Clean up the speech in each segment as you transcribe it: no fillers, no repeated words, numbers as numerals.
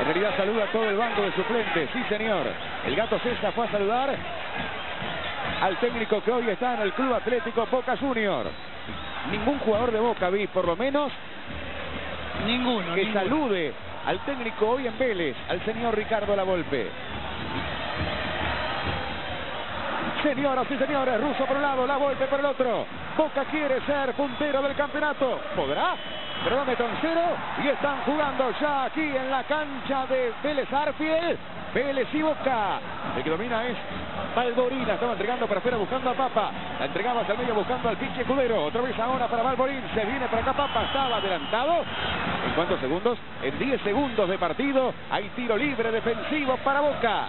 En realidad saluda a todo el banco de suplentes. Sí, señor. El Gato César fue a saludar al técnico que hoy está en el Club Atlético Boca Junior. Ningún jugador de Boca vi, por lo menos, que salude al técnico hoy en Vélez, al señor Ricardo Lavolpe. Señoras y señores, Russo por un lado, Lavolpe por el otro. Boca quiere ser puntero del campeonato. ¿Podrá? Cronómetro en cero y están jugando ya aquí en la cancha de Vélez Arfield. Vélez y Boca. El que domina es Valborina. Estaba entregando para afuera buscando a Papa. La entregaba hacia el medio buscando al Pichi Escudero. Otra vez ahora para Valborín. Se viene para acá Papa. Estaba adelantado. ¿En cuántos segundos? En 10 segundos de partido. Hay tiro libre defensivo para Boca.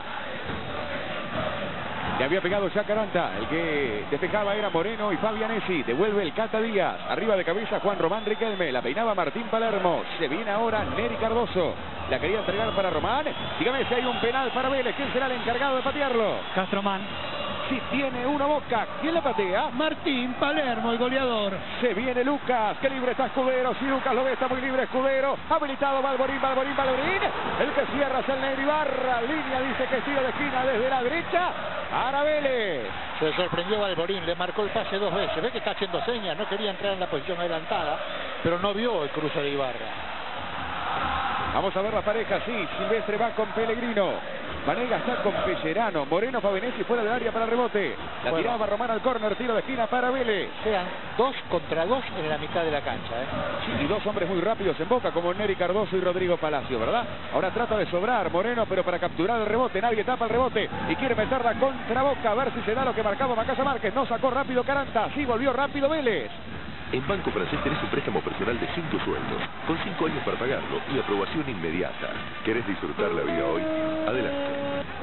Le había pegado ya Caranta. El que despejaba era Moreno y Fabianesi. Devuelve el Cata Díaz. Arriba de cabeza Juan Román Riquelme. La peinaba Martín Palermo. Se viene ahora Neri Cardoso. La quería entregar para Román. Dígame si hay un penal para Vélez. ¿Quién será el encargado de patearlo? Castromán. Si tiene uno Boca. ¿Quién la patea? Martín Palermo, el goleador. Se viene Lucas. Qué libre está Escudero. Si Lucas lo ve, está muy libre Escudero. Habilitado Valborín. El que cierra es el Neri Ibarra. Línea dice que es tiro de esquina desde la derecha. Para Vélez. Se sorprendió Valborín. Le marcó el pase 2 veces. Ve que está haciendo señas. No quería entrar en la posición adelantada. Pero no vio el cruce de Ibarra. Vamos a ver la pareja. Sí, Silvestre va con Pellegrino. Vanega está con Pellerano. Moreno, Favenesi fuera del área para el rebote. La tiraba Román al córner, tiro de esquina para Vélez. Sean 2 contra 2 en la mitad de la cancha. Sí, y dos hombres muy rápidos en Boca, como Neri Cardoso y Rodrigo Palacio, ¿verdad? Ahora trata de sobrar Moreno, pero para capturar el rebote. Nadie tapa el rebote y quiere meterla contra Boca. A ver si se da lo que marcaba Macaya Márquez. No sacó rápido Caranta. Sí, volvió rápido Vélez. En Banco Francés tenés un préstamo personal de 5 sueldos, con 5 años para pagarlo y aprobación inmediata. ¿Querés disfrutar la vida hoy? Adelante.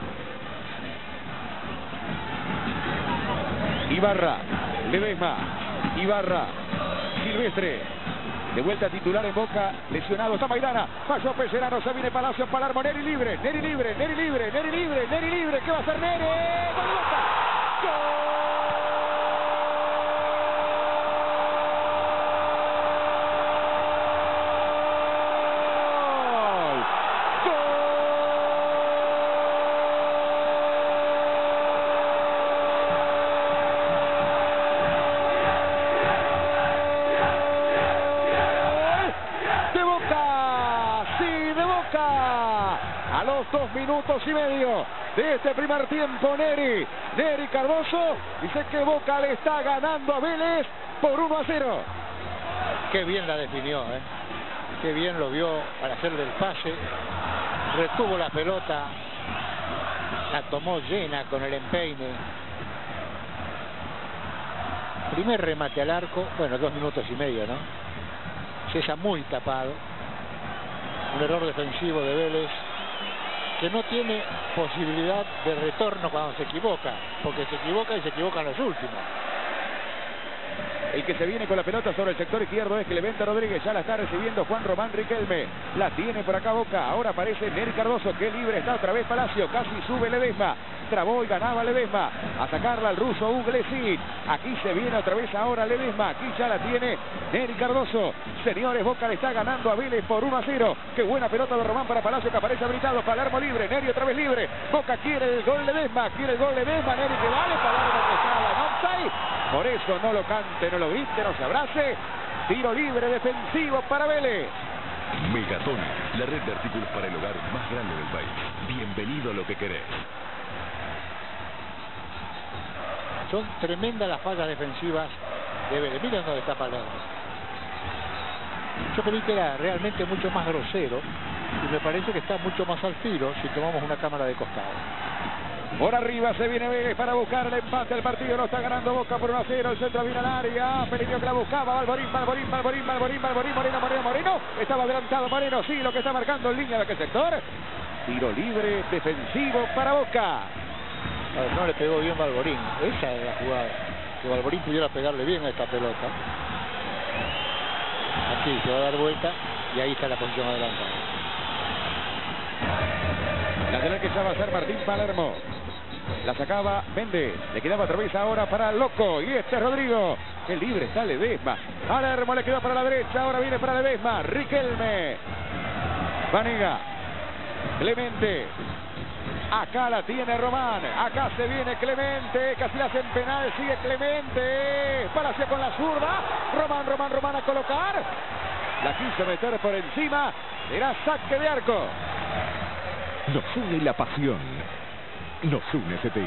Ibarra, Ledesma, Ibarra, Silvestre. De vuelta titular en Boca, lesionado está Maidana. Falló Pellerano, se viene Palacio, Palermo, Neri libre. ¿Qué va a hacer Neri? ¡Gol de Boca! ¡Gol! A los 2 minutos y medio de este primer tiempo, Neri Cardoso dice que Boca le está ganando a Vélez por 1-0. Qué bien la definió, qué bien lo vio para hacerle el pase, retuvo la pelota, la tomó llena con el empeine. Primer remate al arco, bueno, 2 minutos y medio, ¿no? César muy tapado, un error defensivo de Vélez, que no tiene posibilidad de retorno cuando se equivoca, porque se equivoca y se equivocan los últimos. El que se viene con la pelota sobre el sector izquierdo es Clemente Rodríguez. Ya la está recibiendo Juan Román Riquelme. La tiene por acá Boca. Ahora aparece Neri Cardoso. Que libre está otra vez Palacio. Casi sube Ledesma. Trabó y ganaba Ledesma. A sacarla al ruso Uglesit. Aquí se viene otra vez ahora Ledesma. Aquí ya la tiene Neri Cardoso. Señores, Boca le está ganando a Vélez por 1-0. Qué buena pelota de Román para Palacio, que aparece habilitado. Palermo libre. Neri otra vez libre. Boca quiere el gol Ledesma. Neri que vale. Palermo que está en offside. Por eso no lo cante, no lo grite, no se abrace. Tiro libre defensivo para Vélez. Megatón, la red de artículos para el hogar más grande del país. Bienvenido a lo que querés. Son tremendas las fallas defensivas de Vélez. Miren dónde está Palermo. Yo creí que era realmente mucho más grosero y me parece que está mucho más al tiro si tomamos una cámara de costado. Por arriba se viene Vélez para buscar el empate. El partido lo está ganando Boca por 1-0. El centro viene al área. Peligro que la buscaba. Valborín. Moreno. Estaba adelantado Moreno. Sí, lo que está marcando en línea de aquel sector. Tiro libre defensivo para Boca. A ver, no le pegó bien Valborín. Esa es la jugada. Que Valborín pudiera pegarle bien a esta pelota. Aquí se va a dar vuelta y ahí está la posición adelantada. Lateral que ya va a ser Martín Palermo. La sacaba Méndez. Le quedaba otra vez ahora para Loco. Y este es Rodrigo. Qué libre está Ledesma. Palermo le quedó para la derecha. Ahora viene para Ledesma. Riquelme. Vanega. Clemente. Acá la tiene Román. Acá se viene Clemente. Casi la hacen penal. Sigue Clemente. Palacio con la zurda. Román a colocar. La quiso meter por encima. Era saque de arco. Nos une la pasión. Nos une CTI.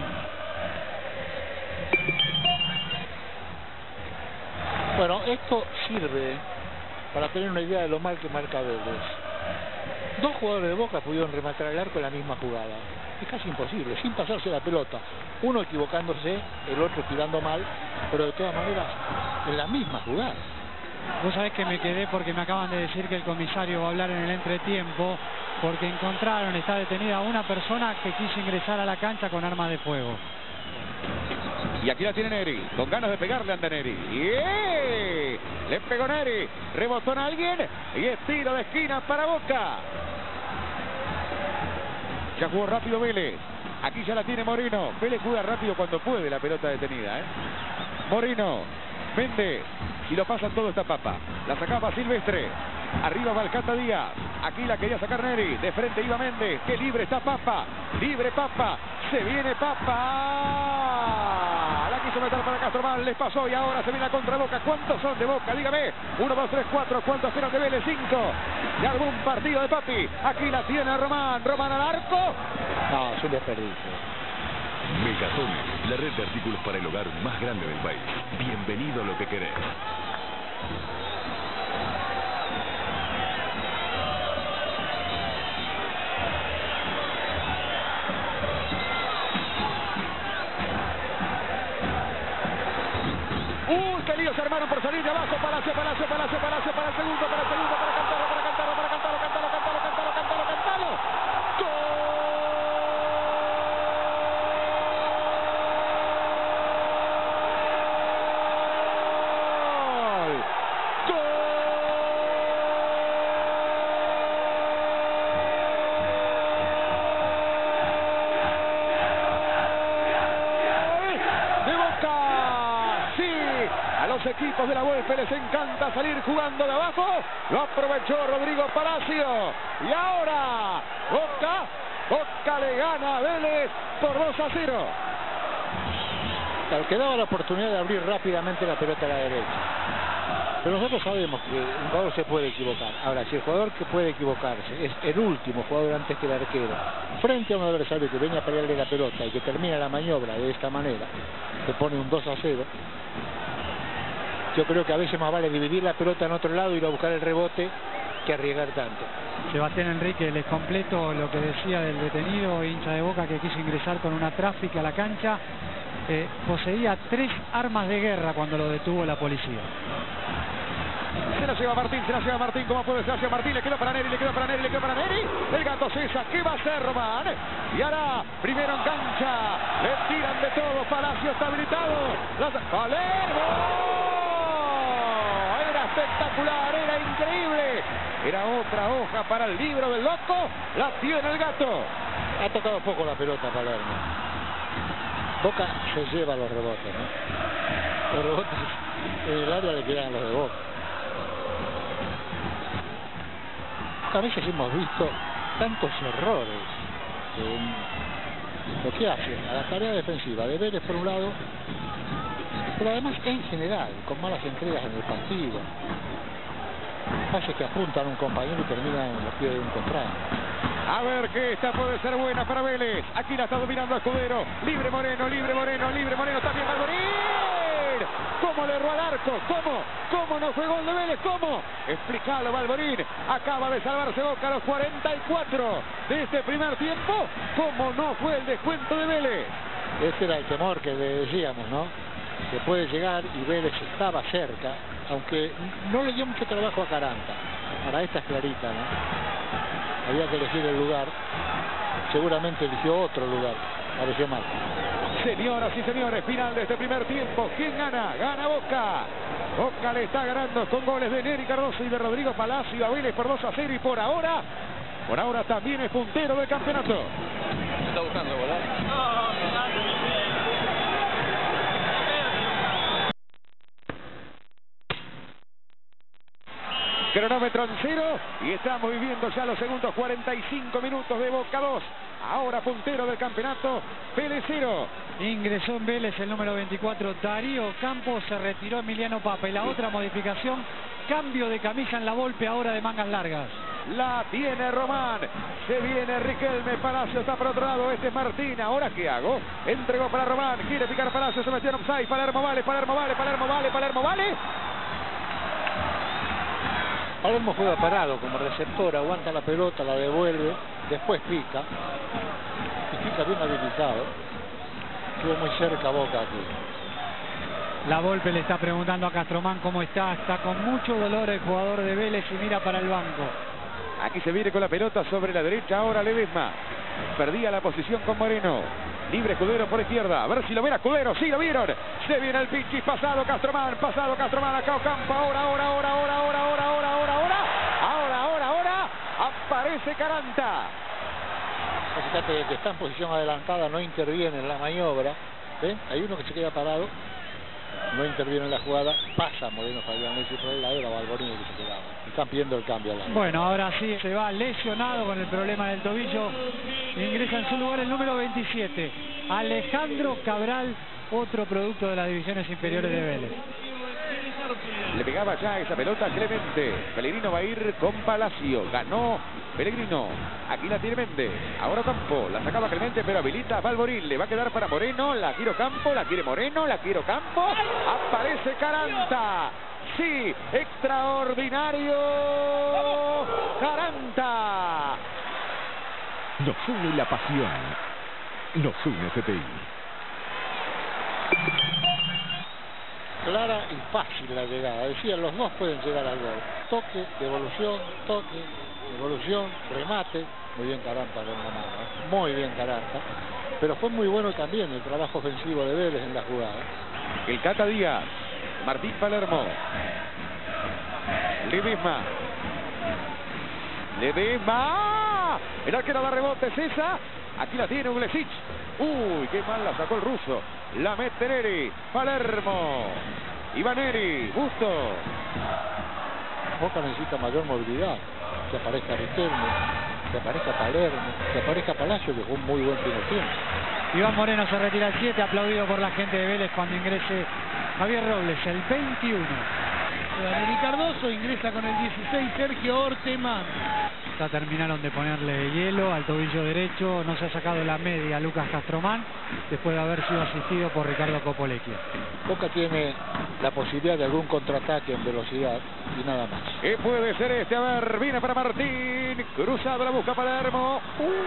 Bueno, esto sirve para tener una idea de lo mal que marca Vélez. Dos jugadores de Boca pudieron rematar el arco en la misma jugada. Es casi imposible, sin pasarse la pelota. Uno equivocándose, el otro tirando mal, pero de todas maneras, en la misma jugada. Vos sabés que me quedé porque me acaban de decir que el comisario va a hablar en el entretiempo, porque encontraron, está detenida una persona que quiso ingresar a la cancha con armas de fuego. Y aquí la tiene Neri, con ganas de pegarle anda Neri. ¡Yeah! Le pegó Neri, rebotó en alguien y es tiro de esquina para Boca. Ya jugó rápido Vélez. Aquí ya la tiene Moreno. Vélez juega rápido cuando puede, la pelota detenida. Moreno, Méndez. Y lo pasan todo esta Papa. La sacaba Silvestre. Arriba va Alcata Díaz. Aquí la quería sacar Neri. De frente iba Méndez. Que libre está Papa. Libre Papa. Se viene Papa. La quiso meter para Castromal. Les pasó y ahora se viene a contra Boca. ¿Cuántos son de Boca? Dígame. 1, 2, 3, 4. ¿Cuántos eran de Vélez? 5. De algún partido de Papi. Aquí la tiene Román. Román al arco. No, es un desperdicio. Megatón, la red de artículos para el hogar más grande del país. Bienvenido a lo que querés. ¡Qué lío se armaron por salir de abajo! Palacio para el segundo, para Cantalo, ¡Gol! Equipos de la Volpe les encanta salir jugando de abajo. Lo aprovechó Rodrigo Palacio. Y ahora Boca le gana a Vélez por 2-0. Claro, que daba la oportunidad de abrir rápidamente la pelota a la derecha. Pero nosotros sabemos que un jugador se puede equivocar. Ahora, si el jugador que puede equivocarse es el último jugador antes que el arquero, frente a un adversario que venga a pelearle la pelota y que termina la maniobra de esta manera, que pone un 2-0, yo creo que a veces más vale dividir la pelota en otro lado y ir a buscar el rebote que arriesgar tanto. Sebastián Enrique, les completo lo que decía del detenido hincha de Boca que quiso ingresar con una tráfica a la cancha. Poseía 3 armas de guerra cuando lo detuvo la policía. Se la lleva Martín, ¿cómo puede ser? Martín, le quedó para Neri. El gato César, ¿qué va a hacer Román? Y ahora, primero en cancha, le tiran de todo, Palacio está habilitado. ¡Palermo! Espectacular, era increíble. Era otra hoja para el libro del loco. La tiene el gato. Ha tocado poco la pelota Palermo. Boca se lleva los rebotes, ¿no? Los rebotes en el área le quedan a los de Boca. A veces hemos visto tantos errores en lo que hace a la tarea defensiva de Vélez por un lado, pero además en general, con malas entregas en el partido. Pases que apuntan a un compañero y terminan en los pies de un contrario. A ver que esta puede ser buena para Vélez. Aquí la está dominando Escudero. Libre Moreno. También Balborín. ¿Cómo le erró al arco? ¿Cómo no fue gol de Vélez? ¿Cómo? Explícalo, Balborín. Acaba de salvarse Boca a los 44 de este primer tiempo. ¿Cómo no fue el descuento de Vélez? Este era el temor que le decíamos, ¿no? Que puede llegar y Vélez estaba cerca, aunque no le dio mucho trabajo a Caranta. Para esta es clarita, ¿no? Había que elegir el lugar. Seguramente eligió otro lugar. Pareció mal. Señoras y señores, final de este primer tiempo. ¿Quién gana? Gana Boca. Boca le está ganando con goles de Neri Cardoso y de Rodrigo Palacio a Vélez por 2-0 y por ahora también es puntero del campeonato. Está buscando volar. Cronómetro en 0 y estamos viviendo ya los segundos 45 minutos de Boca 2. Ahora puntero del campeonato, Vélez 0. Ingresó en Vélez el número 24, Darío Campos, se retiró Emiliano Papa. Y la otra modificación, cambio de camisa en la Volpe, ahora de mangas largas. La tiene Román, se viene Riquelme, Palacio está por otro lado, este es Martín, ¿ahora qué hago? Entregó para Román, quiere picar Palacio, se metió en offside, Palermo vale, Palermo vale, Palermo vale, Palermo vale. Palermo juega parado como receptor, aguanta la pelota, la devuelve, después pica, y pica bien habilitado. Estuvo muy cerca Boca aquí. La Volpe le está preguntando a Castromán cómo está con mucho dolor el jugador de Vélez y mira para el banco. Aquí se viene con la pelota sobre la derecha, ahora Ledesma. Perdía la posición con Moreno. Libre Escudero por izquierda. A ver si lo ven a Escudero. Sí, lo vieron. Se viene el Pichis. Pasado Castromán. Acá Ocampo. Ahora. Aparece Caranta. Fíjate que está en posición adelantada, no interviene en la maniobra. ¿Ven? Hay uno que se queda parado. No interviene en la jugada, pasa Moreno Fabián y por el lado era Balborini que se quedaba. Están pidiendo el cambio al lado. Bueno, ahora sí se va lesionado con el problema del tobillo. Ingresa en su lugar el número 27, Alejandro Cabral, otro producto de las divisiones inferiores de Vélez. Le pegaba ya esa pelota a Clemente. Pellegrino va a ir con Palacio. Ganó Pellegrino. Aquí la tiene Méndez. Ahora Campo. La sacaba Clemente, pero habilita a Balborín. Le va a quedar para Moreno. La quiero Campo. La quiere Moreno. La quiero Campo. Aparece Caranta. Sí, extraordinario. Caranta. Nos une la pasión. Nos une CTI. Clara y fácil la llegada. Decía, los dos pueden llegar al gol. Toque, devolución, remate. Muy bien Caranta con la mano. Muy bien Caranta. Pero fue muy bueno también el trabajo ofensivo de Vélez en la jugada. El Cata Díaz. Martín Palermo. Ledesma. El arquero da rebote, César. Aquí la tiene Uglesic. Uy, qué mal la sacó el ruso. La mete Neri. Palermo. Ivaneri. Busto. Boca necesita mayor movilidad. Que aparezca Riquelme, que aparezca Palermo, que aparezca Palacio, que fue un muy buen primer tiempo. Iván Moreno se retira al 7, aplaudido por la gente de Vélez cuando ingrese Javier Robles, el 21. Daniel Cardoso ingresa con el 16, Sergio Orteman. Ya terminaron de ponerle hielo al tobillo derecho, no se ha sacado la media Lucas Castromán, después de haber sido asistido por Ricardo Copolecchio. Boca tiene la posibilidad de algún contraataque en velocidad y nada más. ¿Qué puede ser este? A ver, viene para Martín, cruzado la busca Palermo.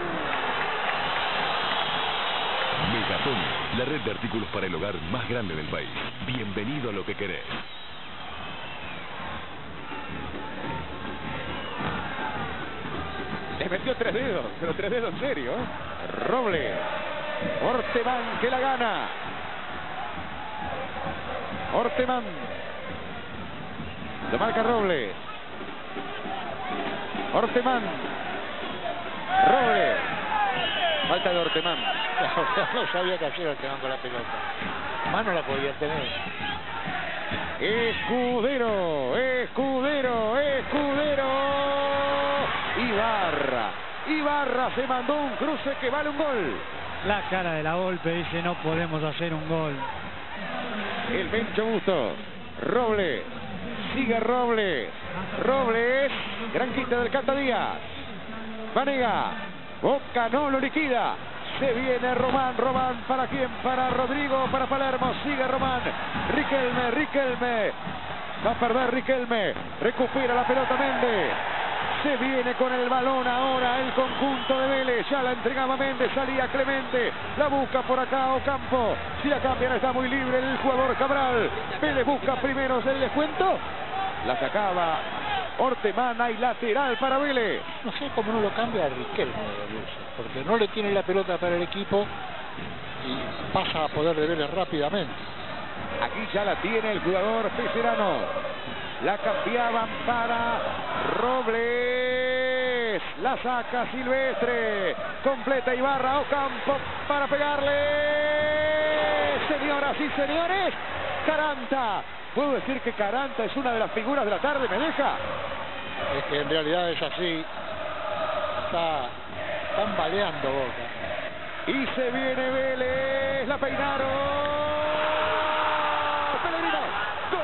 Megatón, la red de artículos para el hogar más grande del país. Bienvenido a lo que querés. Le metió 3 dedos, pero 3 dedos en serio. Robles. Orteman que la gana. Orteman. Lo marca Robles. Orteman. Robles. Falta de Orteman. No sabía qué hacer Orteman con la pelota. Mano la podía tener. Escudero. Ibarra se mandó un cruce que vale un gol. La cara de la Volpe dice no podemos hacer un gol. El Bencho Busto. Robles. Sigue Robles. Gran quita del Cata Díaz. Vanega. Boca no lo liquida. Se viene Román. ¿Para quién? Para Rodrigo, para Palermo. Sigue Román. Riquelme. Va a perder Riquelme. Recupera la pelota Méndez. Se viene con el balón ahora el conjunto de Vélez. Ya la entregaba Méndez, salía Clemente. La busca por acá Ocampo. Si la cambian está muy libre el jugador Cabral. Vélez busca primero el descuento. La sacaba Orteman, y lateral para Vélez. No sé cómo no lo cambia a Riquelme, porque no le tiene la pelota para el equipo y pasa a poder de Vélez rápidamente. Aquí ya la tiene el jugador Pecerano. La cambiaban para Robles. La saca Silvestre. Completa Ibarra. Ocampo para pegarle. Señoras y señores, Caranta. ¿Puedo decir que Caranta es una de las figuras de la tarde? ¿Me deja? Es que en realidad es así. Están baleando Boca. Y se viene Vélez, la peinaron. Pellegrino. ¡Gol!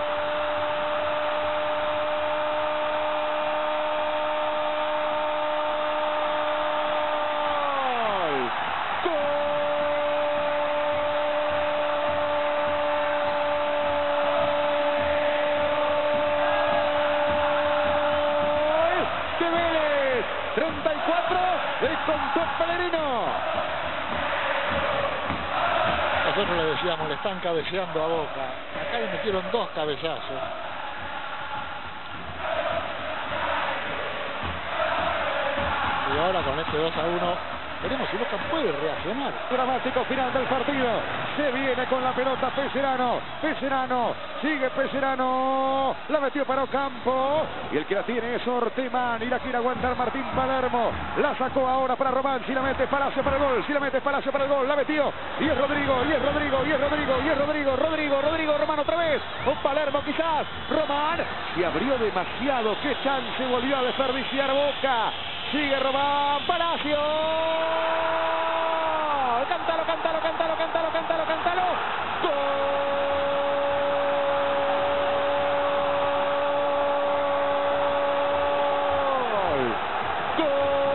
¡Gol! ¡De Vélez! 34, descontó Pellegrino. Nosotros le decíamos, le están cabeceando a Boca. Acá le metieron 2 cabezazos. Y ahora con este 2-1, veremos si Boca puede reaccionar. Dramático final del partido. Se viene con la pelota Pecerano. Pecerano. Sigue Pecerano. La metió para Ocampo. Y el que la tiene es Ortemán. Y la quiere aguantar Martín Palermo. La sacó ahora para Román. Si la mete Palacio para el gol. Si la mete Palacio para el gol. La metió. Y es Rodrigo. Y es Rodrigo. Y es Rodrigo. Y es Rodrigo. Rodrigo. Román otra vez. O Palermo quizás. Román. Se abrió demasiado. Qué chance volvió a desperdiciar Boca. Sigue Román. Palacio. Cántalo. ¡Gol! ¡Gol!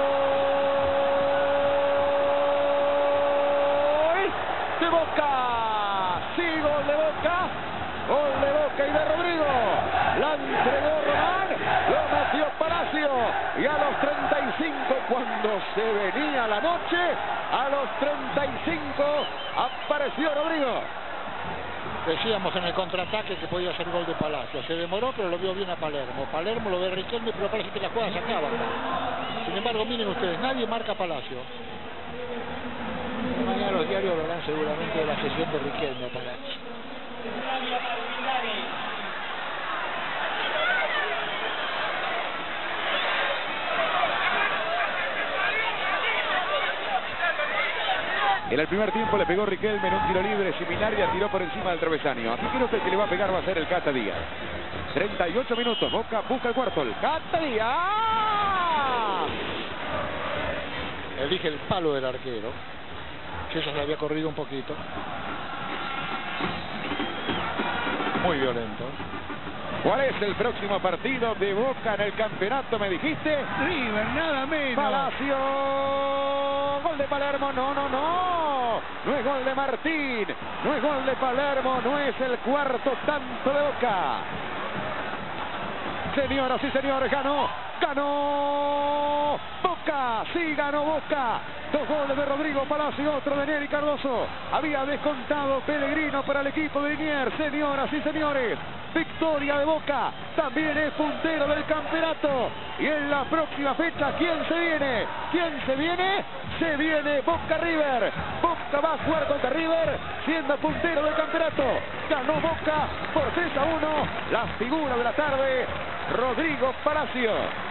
¡De Boca! ¡Sí, gol de Boca! ¡Gol de Boca y de Rodrigo! La entregó Román, lo metió Palacio. Y a los 35, cuando se venía la noche, a los 35 apareció Rodrigo. Decíamos en el contraataque que podía ser gol de Palacio. Se demoró, pero lo vio bien a Palermo. Palermo lo ve a Riquelme, pero parece que la jugada se acaba. Sin embargo, miren ustedes, nadie marca a Palacio. Mañana los diarios hablarán seguramente de la sesión de Riquelme a Palacio. En el primer tiempo le pegó Riquelme en un tiro libre similar y la tiró por encima del travesaño. Aquí creo que el que le va a pegar va a ser el Cata Díaz. 38 minutos, Boca busca el cuarto. El Cata Díaz. Elige el palo del arquero. César se había corrido un poquito. Muy violento. ¿Cuál es el próximo partido de Boca en el campeonato, me dijiste? River, nada menos. Palacio. Gol de Palermo. No. No es gol de Martín. No es gol de Palermo. No es el cuarto tanto de Boca. Señoras y señores, ganó Boca, sí ganó Boca. 2 goles de Rodrigo Palacio, otro de Neri Cardoso. Había descontado Pellegrino para el equipo de Liniers. Señoras y señores, victoria de Boca. También es puntero del campeonato. Y en la próxima fecha, ¿quién se viene? Se viene Boca River. Boca va a jugar contra River, siendo puntero del campeonato. Ganó Boca por 3-1. La figura de la tarde, Rodrigo Palacio.